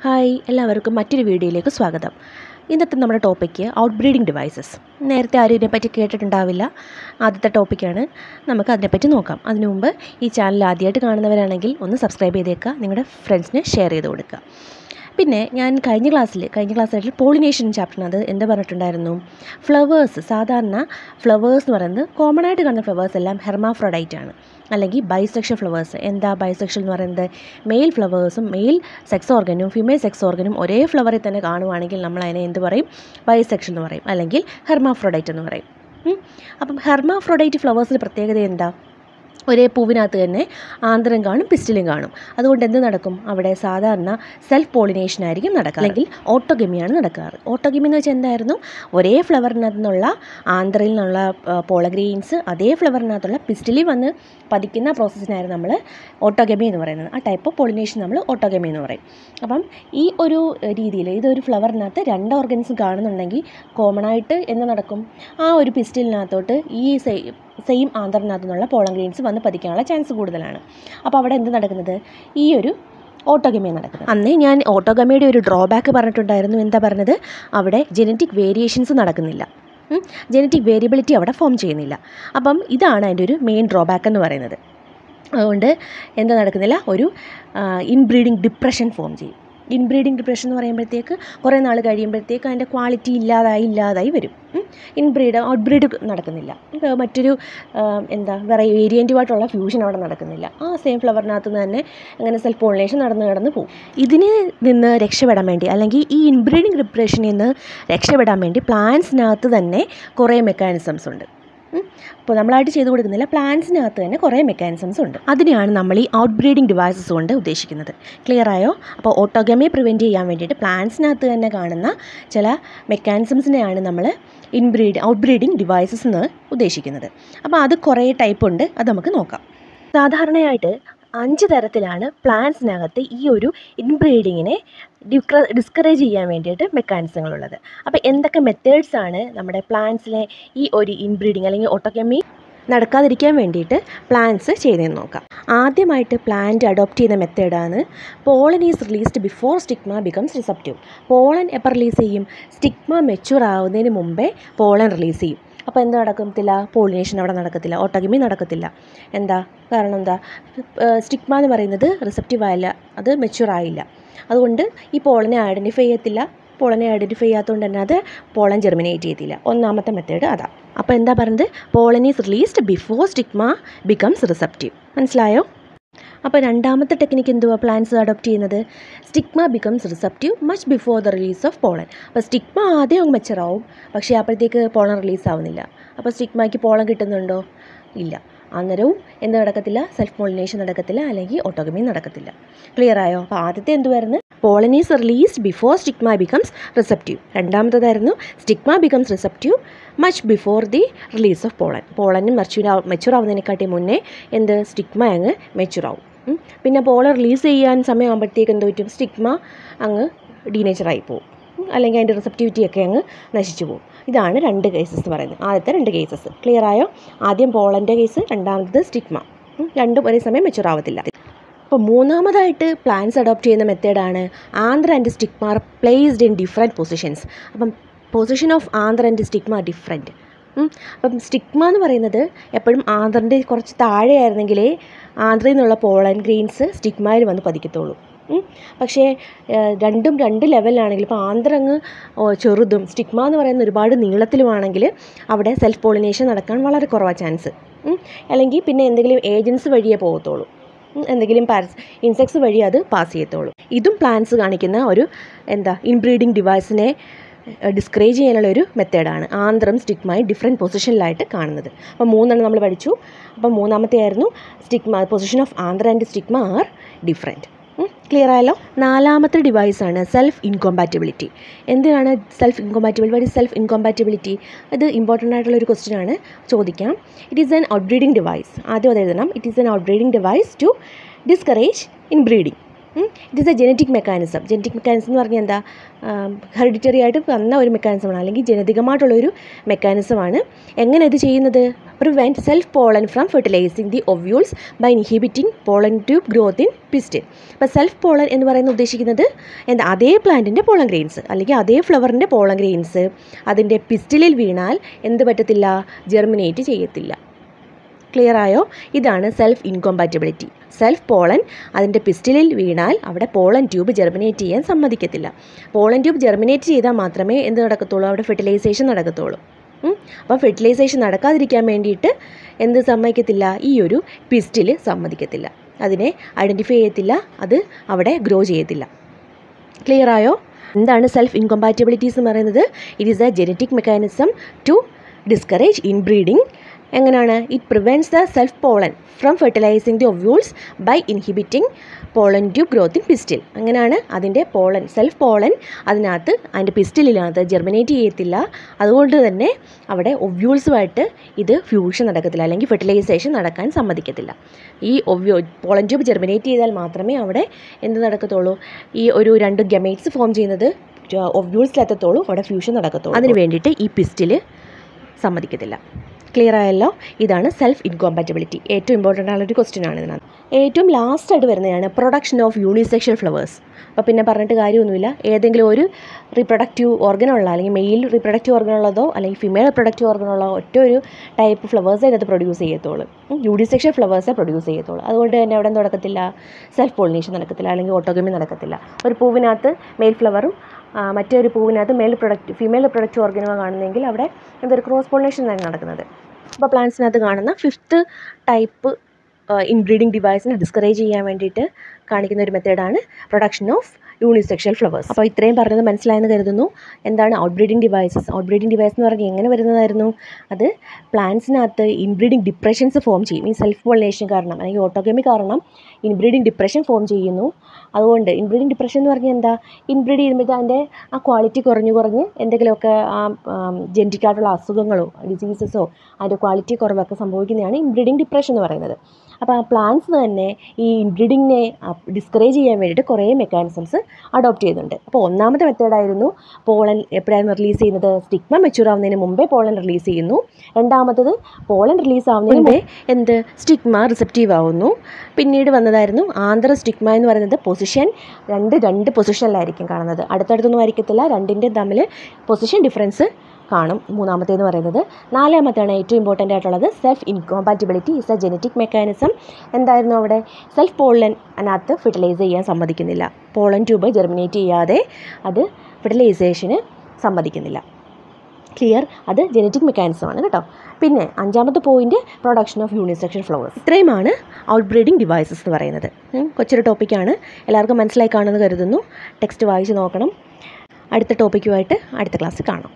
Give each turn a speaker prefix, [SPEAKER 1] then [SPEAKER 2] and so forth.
[SPEAKER 1] Hi എല്ലാവർക്കും മറ്റൊരു വീഡിയോയിലേക്ക് സ്വാഗതം. ഇന്നത്തെ നമ്മുടെ ടോപ്പിക്ക് ഔട്ട്ബ്രീഡിംഗ് ഡിവൈസസ്. നേരത്തെ ആരും ഇതിനെപ്പറ്റി കേട്ടിട്ടുണ്ടാവില്ല. ആദ്യത്തെ ടോപ്പിക്കാണ്. നമുക്ക് അതിനെപ്പറ്റി നോക്കാം. അതിനു മുമ്പ് ഈ ചാനൽ ആദ്യമായിട്ട് കാണുന്നവരാണെങ്കിൽ ഒന്ന് സബ്സ്ക്രൈബ് ചെയ്തേക്കുക, നിങ്ങളുടെ ഫ്രണ്ട്സിന് ഷെയർ ചെയ്ത് കൊടുക്കുക. പിന്നെ ഞാൻ കഴിഞ്ഞ ക്ലാസ്സിൽ പോളിനേഷൻ ചാപ്റ്ററിനത് എന്ത് പറഞ്ഞിട്ടുണ്ടായിരുന്നു? ഫ്ലവേഴ്സ്, സാധാരണ ഫ്ലവേഴ്സ് എന്ന് പറയുന്നത് കോമൺ ആയിട്ട് കാണുന്ന ഫ്ലവേഴ്സ് എല്ലാം ഹെർമാഫ്രോഡൈറ്റ് ആണ്, അല്ലെങ്കിൽ ബൈസെക്ഷൽ ഫ്ലവേഴ്സ്. എന്താ ബൈസെക്ഷൽ എന്ന് പറയുന്നത്? മെയിൽ ഫ്ലവേഴ്സും മെയിൽ സെക്സ് ഓർഗനും ഫീമെയിൽ സെക്സ് ഓർഗനും ഒരേ ഫ്ലവറിൽ തന്നെ കാണുവാണെങ്കിൽ നമ്മൾ അതിനെ എന്ത് പറയും? ബൈസെക്ഷൽ എന്ന് പറയും, അല്ലെങ്കിൽ ഹെർമാഫ്രോഡൈറ്റ് എന്ന് പറയും. അപ്പം ഹെർമാഫ്രോഡൈറ്റ് ഫ്ലവേഴ്സിൻ്റെ പ്രത്യേകത എന്താ? ഒരേ പൂവിനകത്ത് തന്നെ ആന്തരം കാണും, പിസ്റ്റലും കാണും. അതുകൊണ്ട് എന്ത് നടക്കും? അവിടെ സാധാരണ സെൽഫ് പോളിനേഷൻ ആയിരിക്കും നടക്കുക, അല്ലെങ്കിൽ ഓട്ടോഗമിയാണ് നടക്കാറ്. ഓട്ടോഗമി എന്ന് വെച്ചാൽ എന്തായിരുന്നു? ഒരേ ഫ്ലവറിനകത്തു നിന്നുള്ള ആന്തരയിൽ നിന്നുള്ള പോളഗ്രെയിൻസ് അതേ ഫ്ലവറിനകത്തുള്ള പിസ്റ്റലിൽ വന്ന് പതിക്കുന്ന പ്രോസസ്സിനായിരുന്നു നമ്മൾ ഓട്ടോഗമി എന്ന് പറയുന്നത്. ആ ടൈപ്പ് ഓഫ് പോളിനേഷൻ നമ്മൾ ഓട്ടോഗമി എന്ന് പറയും. അപ്പം ഈ ഒരു രീതിയിൽ ഇതൊരു ഫ്ലവറിനകത്ത് രണ്ട് ഓർഗൻസ് കാണുന്നുണ്ടെങ്കിൽ കോമൺ ആയിട്ട് എന്ത് നടക്കും? ആ ഒരു പിസ്റ്റലിനകത്തോട്ട് ഈ സെയിം ആന്തറിനകത്തു നിന്നുള്ള പോളൻ ഗ്രെയിൻസ് വന്ന് പതിക്കാനുള്ള ചാൻസ് കൂടുതലാണ്. അപ്പോൾ അവിടെ എന്ത് നടക്കുന്നത്? ഈ ഒരു ഓട്ടോഗമി നടക്കുന്നത്. അന്നേ ഞാൻ ഓട്ടോഗമിയുടെ ഒരു ഡ്രോബാക്ക് പറഞ്ഞിട്ടുണ്ടായിരുന്നു. എന്താ പറഞ്ഞത്? അവിടെ ജെനറ്റിക് വേരിയേഷൻസ് നടക്കുന്നില്ല, ജെനറ്റിക് വേരിയബിലിറ്റി അവിടെ ഫോം ചെയ്യുന്നില്ല. അപ്പം ഇതാണ് അതിൻ്റെ ഒരു മെയിൻ ഡ്രോബാക്ക് എന്ന് പറയുന്നത്. അതുകൊണ്ട് എന്താ നടക്കുന്നില്ല? ഒരു ഇൻബ്രീഡിങ് ഡിപ്രഷൻ ഫോം ചെയ്യും. ഇൻബ്രീഡിങ് ഡിപ്രഷൻ എന്ന് പറയുമ്പോഴത്തേക്ക് കുറേ നാൾ കഴിയുമ്പോഴത്തേക്ക് അതിൻ്റെ ക്വാളിറ്റി ഇല്ലാതായി വരും. ഔട്ട്ബ്രീഡ് നടക്കുന്നില്ല. മറ്റൊരു വേരിയൻറ്റുമായിട്ടുള്ള ഫ്യൂഷൻ അവിടെ നടക്കുന്നില്ല. ആ സെയിം ഫ്ലവറിനകത്ത് നിന്ന് തന്നെ അങ്ങനെ സെൽഫ് പോളിനേഷൻ നടന്ന് പോകും. ഇതിന് നിന്ന് രക്ഷപ്പെടാൻ വേണ്ടി, അല്ലെങ്കിൽ ഈ ഇൻബ്രീഡിങ് ഡിപ്രഷനിൽ നിന്ന് രക്ഷപ്പെടാൻ വേണ്ടി പ്ലാന്റ്സിനകത്ത് തന്നെ കുറേ മെക്കാനിസംസ് ഉണ്ട്. ഇപ്പോൾ നമ്മളായിട്ട് ചെയ്തു കൊടുക്കുന്നില്ല, പ്ലാന്റ്സിനകത്ത് തന്നെ കുറേ മെക്കാനിസംസ് ഉണ്ട്. അതിനെയാണ് നമ്മൾ ഈ ഔട്ട്ബ്രീഡിംഗ് ഡിവൈസസ് കൊണ്ട് ഉദ്ദേശിക്കുന്നത്. ക്ലിയർ ആയോ? അപ്പോൾ ഓട്ടോഗമിയെ പ്രിവെൻറ്റ് ചെയ്യാൻ വേണ്ടിയിട്ട് പ്ലാന്റ്സിനകത്ത് തന്നെ കാണുന്ന ചില മെക്കാനിസംസിനെയാണ് നമ്മൾ ഔട്ട്ബ്രീഡിംഗ് ഡിവൈസസ് എന്ന് ഉദ്ദേശിക്കുന്നത്. അപ്പോൾ അത് കുറേ ടൈപ്പ് ഉണ്ട്, അത് നമുക്ക് നോക്കാം. സാധാരണയായിട്ട് 5 തരത്തിലാണ് പ്ലാന്റ്സിനകത്ത് ഈ ഒരു ഇൻബ്രീഡിങ്ങിനെ ഡിസ്കറേജ് ചെയ്യാൻ വേണ്ടിയിട്ട് മെക്കാനിസങ്ങളുള്ളത്. അപ്പോൾ എന്തൊക്കെ മെത്തേഡ്സാണ് നമ്മുടെ പ്ലാന്റ്സിലെ ഈ ഒരു ഇൻബ്രീഡിങ് അല്ലെങ്കിൽ ഓട്ടോഗമി നടക്കാതിരിക്കാൻ വേണ്ടിയിട്ട് പ്ലാന്റ്സ് ചെയ്തതെന്ന് നോക്കാം. ആദ്യമായിട്ട് പ്ലാന്റ് അഡോപ്റ്റ് ചെയ്യുന്ന മെത്തേഡാണ് pollen is released before stigma becomes receptive. Pollen എപ്പോൾ റിലീസ് ചെയ്യും? സ്റ്റിഗ്മ മെച്യൂർ ആവുന്നതിന് മുമ്പേ പോളൻ റിലീസ് ചെയ്യും. അപ്പോൾ എന്താ നടക്കത്തില്ല? പോളിനേഷൻ അവിടെ നടക്കത്തില്ല, ഓട്ടോഗമി നടക്കത്തില്ല. എന്താ കാരണം? എന്താ? സ്റ്റിഗ്മ എന്ന് പറയുന്നത് റിസപ്റ്റീവ് ആയില്ല, അത് മെച്യൂർ ആയില്ല. അതുകൊണ്ട് ഈ പോളനെ ഐഡൻറ്റിഫൈ ചെയ്യത്തില്ല. പോളനെ ഐഡൻറ്റിഫൈ ചെയ്യാത്തതുകൊണ്ട് തന്നെ അത് പോളൻ ജെർമിനേറ്റ് ചെയ്യത്തില്ല. ഒന്നാമത്തെ മെത്തേഡ് അതാ. അപ്പോൾ എന്താ പറയുന്നത്? Pollen is released before stigma becomes receptive. മനസ്സിലായോ? അപ്പോൾ രണ്ടാമത്തെ ടെക്നിക്ക് എന്തുവാ പ്ലാന്റ്സ് അഡോപ്റ്റ് ചെയ്യുന്നത്? Stigma becomes receptive much before the release of pollen. അപ്പോൾ സ്റ്റിഗ്മ ആദ്യം അങ്ങ് മെച്ചറാവും, പക്ഷേ അപ്പോഴത്തേക്ക് പോളൻ റിലീസ് ആവുന്നില്ല. അപ്പോൾ സ്റ്റിഗ്മയ്ക്ക് പോളൻ കിട്ടുന്നുണ്ടോ? ഇല്ല. അന്നേരവും എന്ത് നടക്കത്തില്ല? സെൽഫ് പോളിനേഷൻ നടക്കത്തില്ല, അല്ലെങ്കിൽ ഓട്ടോഗമി നടക്കത്തില്ല. ക്ലിയർ ആയോ? അപ്പോൾ ആദ്യത്തെ എന്തുവായിരുന്നു? Pollen is released before stigma becomes receptive. രണ്ടാമത്തേതായിരുന്നു stigma becomes receptive much before the release of pollen. പോളന് മെച്യൂർ ആവുന്നതിനെക്കാട്ടി മുന്നേ സ്റ്റിഗ്മ അങ്ങ് മെച്യൂർ ആവും. പിന്നെ പോളൻ റിലീസ് ചെയ്യാൻ സമയമാകുമ്പോഴത്തേക്ക് എന്ത് പറ്റും? സ്റ്റിഗ്മ അങ്ങ് ഡീനേച്ചറായി പോകും, അല്ലെങ്കിൽ അതിൻ്റെ റിസപ്റ്റിവിറ്റിയൊക്കെ അങ്ങ് നശിച്ചു പോകും. ഇതാണ് 2 കേസസ് പറയുന്നത്. ആദ്യത്തെ 2 കേസസ് ക്ലിയർ ആയോ? ആദ്യം പോളൻ്റെ കേസ്, രണ്ടാമത് സ്റ്റിഗ്മ. രണ്ടും ഒരേ സമയം മെച്യൂർ ആവത്തില്ല. അപ്പോൾ മൂന്നാമതായിട്ട് പ്ലാന്റ്സ് അഡോപ്റ്റ് ചെയ്യുന്ന മെത്തേഡാണ് anther and stigma are placed in different positions. അപ്പം position of anther and stigma different. അപ്പം സ്റ്റിഗ്മ എന്ന് പറയുന്നത് എപ്പോഴും ആന്തറിൻ്റെ കുറച്ച് താഴെയായിരുന്നെങ്കിലേ ആന്തറിൽ നിന്നുള്ള പോളൻ ഗ്രെയിൻസ് സ്റ്റിഗ്മയിൽ വന്ന് പതിക്കത്തുള്ളൂ. പക്ഷേ രണ്ടും 2 ലെവലിലാണെങ്കിൽ, ഇപ്പോൾ ആന്തറങ്ങ് ചെറുതും സ്റ്റിഗ്മ എന്ന് പറയുന്ന ഒരുപാട് നീളത്തിലുമാണെങ്കിൽ അവിടെ സെൽഫ് പോളിനേഷൻ നടക്കാൻ വളരെ കുറവാണ് ചാൻസ്. അല്ലെങ്കിൽ പിന്നെ എന്തെങ്കിലും ഏജൻസ് വഴിയേ പോകത്തുള്ളൂ, എന്തെങ്കിലും ഇൻസെക്ട്സ് വഴി അത് പാസ് ചെയ്യത്തുള്ളൂ. ഇതും പ്ലാന്റ്സ് കാണിക്കുന്ന ഒരു ഇൻബ്രീഡിംഗ് ഡിവൈസിനെ ഡിസ്കറേജ് ചെയ്യാനുള്ള ഒരു മെത്തേഡാണ് ആന്തറും സ്റ്റിഗ്മയും ഡിഫറെൻറ്റ് പൊസിഷനിലായിട്ട് കാണുന്നത്. അപ്പോൾ 3 നമ്മൾ പഠിച്ചു. അപ്പോൾ മൂന്നാമത്തെ ആയിരുന്നു stigma, position of anther and stigma are different. Clear ആയല്ലോ? നാലാമത്തെ ഡിവൈസാണ് സെൽഫ് ഇൻകോമ്പാറ്റിബിലിറ്റി. എന്തിനാണ് self incompatibility? What is self incompatibility? ഇത് ഇമ്പോർട്ടൻ്റ് ആയിട്ടുള്ളൊരു ക്വസ്റ്റ്യൻ ആണ്, ചോദിക്കാം. It is outbreeding device. ആദ്യം അത് എഴുതണം. It is outbreeding device to discourage inbreeding. It is a genetic mechanism. Genetic mechanism എന്ന് പറഞ്ഞാൽ എന്താ? ഹെറിഡിറ്ററി ആയിട്ട് വന്ന ഒരു മെക്കാനിസമാണ്, അല്ലെങ്കിൽ ജനിതകമായിട്ടുള്ളൊരു മെക്കാനിസമാണ്. എങ്ങനെ ഇത് ചെയ്യുന്നത്? Prevent self pollen from fertilizing the ovules by inhibiting pollen tube growth in pistil. അപ്പോൾ സെൽഫ് പോളൻ എന്ന് പറയുന്നത് ഉദ്ദേശിക്കുന്നത് എന്താ? അതേ പ്ലാന്റിൻ്റെ പോളൻ ഗ്രെയിൻസ് അല്ലെങ്കിൽ അതേ ഫ്ലവറിൻ്റെ പോളൻ ഗ്രെയിൻസ് അതിൻ്റെ പിസ്റ്റിലിൽ വീണാൽ എന്ത് പറ്റത്തില്ല? ജെർമിനേറ്റ് ചെയ്യത്തില്ല. ക്ലിയർ ആയോ? ഇതാണ് സെൽഫ് ഇൻകോമ്പാറ്റിബിലിറ്റി. സെൽഫ് പോളൻ അതിൻ്റെ പിസ്റ്റിലിൽ വീണാൽ അവിടെ പോളൻ ട്യൂബ് ജെർമിനേറ്റ് ചെയ്യാൻ സമ്മതിക്കത്തില്ല. പോളൻ ട്യൂബ് ജെർമിനേറ്റ് ചെയ്താൽ മാത്രമേ എന്ത് നടക്കത്തുള്ളൂ? അവിടെ ഫെർട്ടിലൈസേഷൻ നടക്കത്തുള്ളൂ. അപ്പോൾ ഫെർട്ടിലൈസേഷൻ നടക്കാതിരിക്കാൻ വേണ്ടിയിട്ട് എന്ത് സമ്മതിക്കത്തില്ല? ഈ ഒരു പിസ്റ്റിൽ സമ്മതിക്കത്തില്ല, അതിനെ ഐഡൻറ്റിഫൈ ചെയ്യത്തില്ല, അത് അവിടെ ഗ്രോ ചെയ്യത്തില്ല. ക്ലിയർ ആയോ? എന്താണ് സെൽഫ് ഇൻകോമ്പാറ്റിബിലിറ്റീസ് എന്ന് പറയുന്നത്? It is a genetic mechanism to discourage inbreeding. എങ്ങനെയാണ്? It prevents the self pollen from fertilizing the ovules by inhibiting pollen tube growth in pistil. അങ്ങനെയാണ് അതിൻ്റെ പോളൻ, സെൽഫ് പോളൻ അതിനകത്ത് അതിൻ്റെ പിസ്റ്റിലിനകത്ത് ജെർമിനേറ്റ് ചെയ്യത്തില്ല. അതുകൊണ്ട് തന്നെ അവിടെ ഒവ്യൂൾസുമായിട്ട് ഇത് ഫ്യൂഷൻ നടക്കത്തില്ല, അല്ലെങ്കിൽ ഫെർട്ടിലൈസേഷൻ നടക്കാൻ സമ്മതിക്കത്തില്ല. ഈ പോളൻ ട്യൂബ് ജെർമിനേറ്റ് ചെയ്താൽ മാത്രമേ അവിടെ എന്ത് നടക്കത്തുള്ളൂ? ഈ ഒരു 2 ഗമേറ്റ്സ് ഫോം ചെയ്യുന്നത് ഒവ്യൂൾസിലെത്തത്തുള്ളൂ, അവിടെ ഫ്യൂഷൻ നടക്കത്തുള്ളൂ. അതിന് വേണ്ടിയിട്ട് ഈ പിസ്റ്റിൽ സമ്മതിക്കത്തില്ല. ക്ലിയർ ആയല്ലോ? ഇതാണ് സെൽഫ് ഇൻകോമ്പാറ്റിബിലിറ്റി. ഏറ്റവും ഇമ്പോർട്ടൻ്റ് ആയൊരു ക്വസ്റ്റ്യൻ ആണ് ഇതിനകത്ത്. ഏറ്റവും ലാസ്റ്റായിട്ട് വരുന്നതാണ് പ്രൊഡക്ഷൻ ഓഫ് യൂണിസെക്ഷൽ ഫ്ലവേഴ്സ്. അപ്പോൾ പിന്നെ പറഞ്ഞിട്ട് കാര്യമൊന്നുമില്ല. ഏതെങ്കിലും ഒരു റീപ്രൊഡക്റ്റീവ് ഓർഗനുള്ള, അല്ലെങ്കിൽ മെയിൽ റീപ്രൊഡക്റ്റീവ് ഓർഗനുള്ളതോ അല്ലെങ്കിൽ ഫീമെയിൽ റീപ്രൊഡക്റ്റീവ് ഓർഗനുള്ള ഒറ്റ ഒരു ടൈപ്പ് ഫ്ലവേഴ്സേ അതിനകത്ത് പ്രൊഡ്യൂസ് ചെയ്യത്തുള്ളൂ. യൂണിസെക്ഷൽ ഫ്ലവേഴ്സേ പ്രൊഡ്യൂസ് ചെയ്യത്തുള്ളൂ. അതുകൊണ്ട് തന്നെ അവിടെ നടക്കത്തില്ല, സെൽഫ് പോളിനേഷൻ നടക്കത്തില്ല, അല്ലെങ്കിൽ ഓട്ടോഗമി നടക്കത്തില്ല. ഒരു പൂവിനകത്ത് മെയിൽ ഫ്ലവറും മറ്റൊരു പൂവിനകത്ത് ഫീമെയിൽ റിപ്രൊഡക്റ്റീവ് ഓർഗനുകൾ കാണുന്നെങ്കിൽ അവിടെ എന്തൊരു ക്രോസ് പോളിനേഷൻ ആണ് നടക്കുന്നത്. അപ്പോൾ പ്ലാന്റ്സിനകത്ത് കാണുന്ന 5th ടൈപ്പ് ഇൻബ്രീഡിംഗ് ഡിവൈസിനെ ഡിസ്കറേജ് ചെയ്യാൻ വേണ്ടിയിട്ട് കാണിക്കുന്ന ഒരു മെത്തേഡാണ് പ്രൊഡക്ഷൻ ഓഫ് യൂണിസെക്ഷൽ ഫ്ലവേഴ്സ്. അപ്പോൾ ഇത്രയും പറഞ്ഞത് മനസ്സിലായെന്ന് കരുതുന്നു. എന്താണ് ഔട്ട്ബ്രീഡിംഗ് ഡിവൈസസ്? ഔട്ട്ബ്രീഡിംഗ് ഡിവൈസ് എന്ന് പറഞ്ഞാൽ എങ്ങനെ വരുന്നതായിരുന്നു? അത് പ്ലാന്റ്സിനകത്ത് ഇൻബ്രീഡിംഗ് ഡിപ്രഷൻസ് ഫോം ചെയ്യും. ഈ സെൽഫ് പോളിനേഷൻ കാരണം അല്ലെങ്കിൽ ഓട്ടോഗമി കാരണം ഇൻബ്രീഡിംഗ് ഡിപ്രഷൻ ഫോം ചെയ്യുന്നു. അതുകൊണ്ട് ഇൻബ്രീഡിംഗ് ഡിപ്രഷൻ എന്ന് പറഞ്ഞാൽ എന്താ? ഇൻബ്രീഡ് ചെയ്യുമ്പോൾ അതിൻ്റെ ആ ക്വാളിറ്റി കുറഞ്ഞ് എന്തെങ്കിലുമൊക്കെ ആ ജനറ്റിക്കായിട്ടുള്ള അസുഖങ്ങളോ ഡിസീസസോ അതിൻ്റെ ക്വാളിറ്റി കുറവൊക്കെ സംഭവിക്കുന്നതാണ് ഇൻബ്രീഡിംഗ് ഡിപ്രഷൻ എന്ന് പറയുന്നത്. അപ്പോൾ ആ പ്ലാന്റ്സ് തന്നെ ഈ ഇൻബ്രീഡിങ്ങിനെ ഡിസ്കറേജ് ചെയ്യാൻ വേണ്ടിയിട്ട് കുറേ മെക്കാനിസംസ് അഡോപ്റ്റ് ചെയ്യുന്നുണ്ട്. അപ്പോൾ ഒന്നാമത്തെ മെത്തേഡായിരുന്നു പോളൻ എപ്പോഴായിരുന്നു റിലീസ് ചെയ്യുന്നത്? സ്റ്റിഗ്മ മെച്യൂർ ആവുന്നതിന് മുമ്പേ പോളൻ റിലീസ് ചെയ്യുന്നു. രണ്ടാമത്തത് പോളൻ റിലീസ് ആവുന്നതിന് മുമ്പേ സ്റ്റിഗ്മ റിസെപ്റ്റീവ് ആവുന്നു. പിന്നീട് വന്നതായിരുന്നു ആന്തർ സ്റ്റിഗ്മ എന്ന് പറയുന്നത് പൊസിഷൻ രണ്ട് പൊസിഷനിലായിരിക്കും കാണുന്നത്, അടുത്തടുത്തൊന്നും ആയിരിക്കത്തില്ല, രണ്ടിൻ്റെ തമ്മിൽ പൊസിഷൻ ഡിഫറൻസ് കാണും. മൂന്നാമത്തേന്ന് പറയുന്നത്. നാലാമത്തെയാണ് ഏറ്റവും ഇമ്പോർട്ടൻ്റ് ആയിട്ടുള്ളത് self incompatibility is a genetic mechanism. എന്തായിരുന്നു അവിടെ? സെൽഫ് പോളൻ അതിനകത്ത് ഫെർട്ടിലൈസ് ചെയ്യാൻ സമ്മതിക്കുന്നില്ല. പോളൻ ട്യൂബ് ജെർമിനേറ്റ് ചെയ്യാതെ അത് ഫെർട്ടിലൈസേഷന് സമ്മതിക്കുന്നില്ല. ക്ലിയർ? അത് ജനറ്റിക് മെക്കാനിസമാണ് കേട്ടോ. പിന്നെ 5ാമത്തെ point production of unisexual flowers. ഇത്രയുമാണ് ഔട്ട്ബ്രീഡിംഗ് ഡിവൈസസ് എന്ന് പറയുന്നത്. കൊച്ചൊരു ടോപ്പിക്കാണ്, എല്ലാവർക്കും മനസ്സിലായി കാണുമെന്ന് കരുതുന്നു. ടെക്സ്റ്റ് വായിച്ച് നോക്കണം. അടുത്ത ടോപ്പിക്കുമായിട്ട് അടുത്ത ക്ലാസ്സിൽ കാണാം.